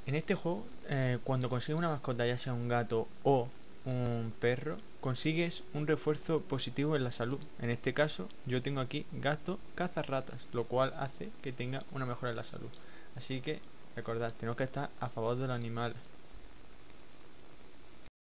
En este juego, cuando consigues una mascota, ya sea un gato o un perro, consigues un refuerzo positivo en la salud. En este caso, yo tengo aquí gato cazarratas, lo cual hace que tenga una mejora en la salud. Así que recordad, tenemos que estar a favor de los animales.